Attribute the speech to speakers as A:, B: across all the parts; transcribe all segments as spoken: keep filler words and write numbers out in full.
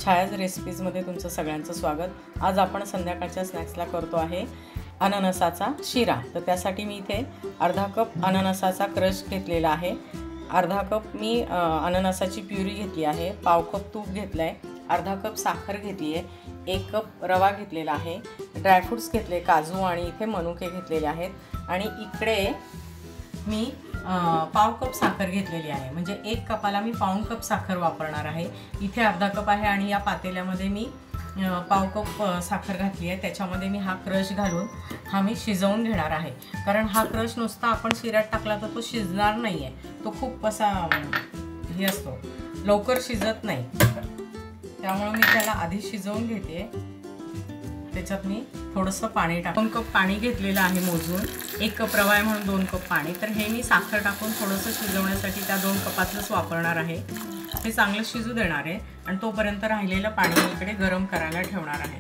A: छायाज रेसिपीजमध्ये तुमचं सगळ्यांचं स्वागत। आज आपण संध्याकाळच्या स्नॅक्सला करतो आहे अननसाचा शिरा। तर त्यासाठी मी इथे अर्धा कप अननसाचा क्रश घेतलेला आहे, अर्धा कप मी अननसाची प्युरी घेतली आहे, पाव कप तूप घेतलं आहे, अर्धा कप साखर घेतली आहे, एक कप रवा घेतलेला आहे, ड्रायफ्रूट्स घेतले, काजू आणि इथे मनुके घेतलेले आहेत आणि इकडे मी पाव कप साखर घेतलेली आहे। म्हणजे एक कपाला मी पाऊण कप साखर वापरणार आहे। इथे अर्धा कप आहे आणि या पातेल्यामध्ये मी पाव कप साखर घातली आहे। त्याच्यामध्ये मी हा क्रश घालून हा मी शिजवून घेणार आहे, कारण हा क्रश नुसता आपण शिऱ्यात टाकला तर तो शिजणार नाही आहे, तो खूप असा हे असतो, लवकर शिजत नाही। त्यामुळे मी त्याला आधी शिजवून घेते। त्याच्यात मी थोडंसं पाणी टाकून कप पाणी घेतलेलं आहे मोजून, एक कप रवा आहे म्हणून दोन कप पाणी। तर हे मी साखर टाकून थोडंसं शिजवण्यासाठी त्या दोन कपातलंच वापरणार आहे। हे चांगलं शिजू देणार आहे आणि तोपर्यंत राहिलेलं पाणी मी इकडे गरम करायला ठेवणार आहे।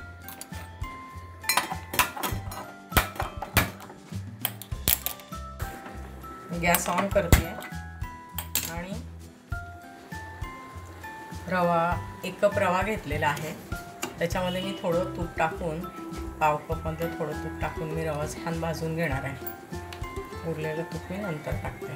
A: गॅस ऑन करते आणि रवा एक कप रवा घेतलेला आहे, त्याच्यामध्ये मी थोडं तूप टाकून पाव कपमध्ये थोडं तूप टाकून मी रवा छान भाजून घेणार आहे। उरलेलं तूप मी नंतर टाकते।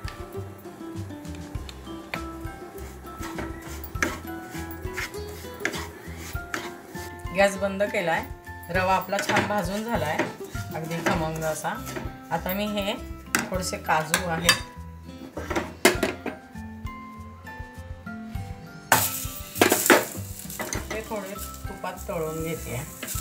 A: गॅस बंद केलाय, रवा आपला छान भाजून झालाय अगदी खमंग असा। आता मी हे थोडेसे काजू आहेत ते थोडे तुपात तळून घेते।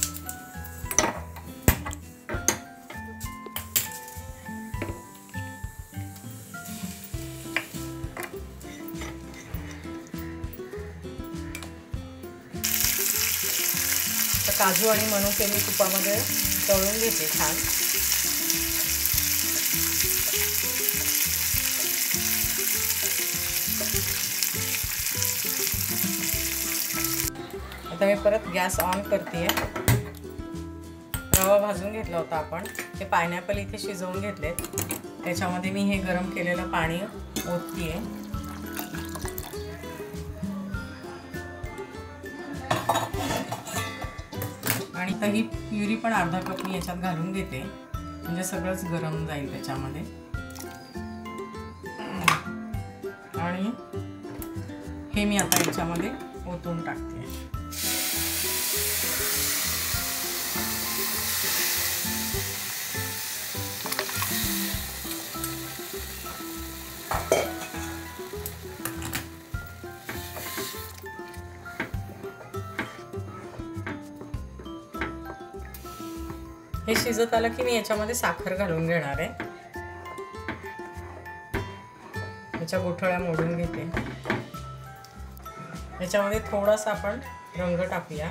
A: काजू आणि मनुके मी तुपामध्ये तळून घेते छान। आता मी परत गॅस ऑन करते। रवा भाजून घेतला होता आपण, हे पायनॅपल इथे शिजवून घेतलेत, त्याच्यामध्ये मी हे गरम केलेलं पाणी ओतते। आणि ही प्युरी पण अर्धा कप मी याच्यात घालून घेते, म्हणजे सगळंच गरम जाईल त्याच्यामध्ये। आणि हे मी आता याच्यामध्ये ओतून टाकते। हे शिजत आलं की मी याच्यामध्ये साखर घालून घेणार आहे। याच्या गुठळ्या मोडून घेते। याच्यामध्ये थोडासा आपण रंग टाकूया।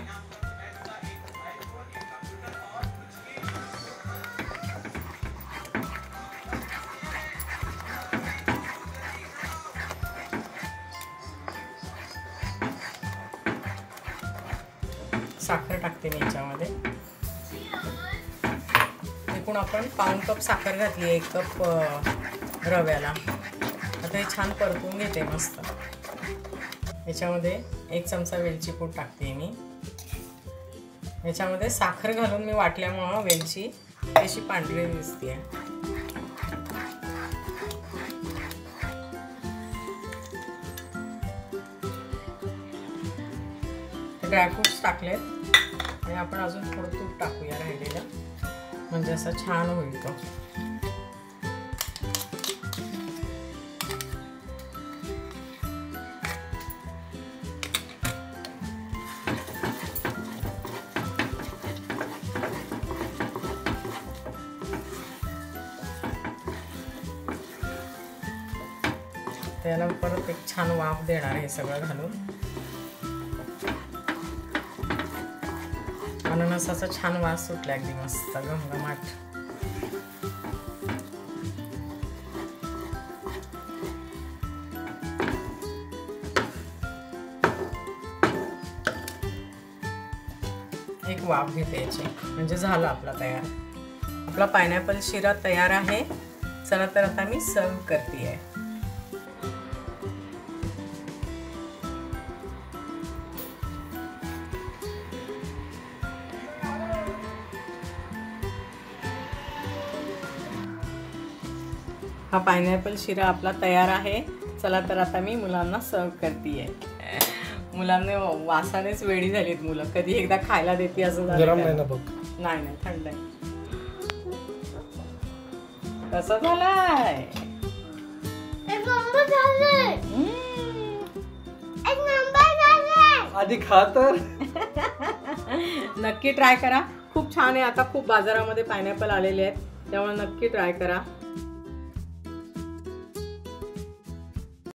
A: साखर टाकते मी याच्यामध्ये। एकूण आपण पाऊण कप साखर घातली, एक कप रव्याला। आता हे छान परतून घेते मस्त। याच्यामध्ये एक चमचा वेलची पूड टाकते मी। याच्यामध्ये साखर घालून मी वाटल्यामुळं वेलची अशी पांढरी दिसते। ड्रायफ्रूट्स टाकलेत आणि आपण अजून थोडं तूप टाकूया राहिलेलं, म्हणजे असं छान होईल तो। त्याला परत एक छान वाफ देणार हे सगळं घालून। अननसाचा छान वास सुटला, अगदी मस्त घमघमाट। एक वाफ घेते याची, म्हणजे झाला आपला तयार। आपला पायनॅपल शिरा तयार आहे। चला तर आता मी सर्व करते आहे। हा पायनॅपल शिरा आपला तयार आहे. चला तर आता मी मुलांना सर्व करते. मुलांना वासानेच वेडी झालीत मुलं. कधी एकदा खायला देते असं झालं.
B: गरम नाही ना बघ.
A: नाही नाही थंड आहे. कसं झालाय?
C: एक नंबर झाले. एक नंबर झाले.
B: आधी खा तर.
A: नक्की ट्राय करा. खूप छान आहे. आता खूप बाजारामध्ये पायनॅपल आलेले आहेत त्यामुळे नक्की ट्राय करा.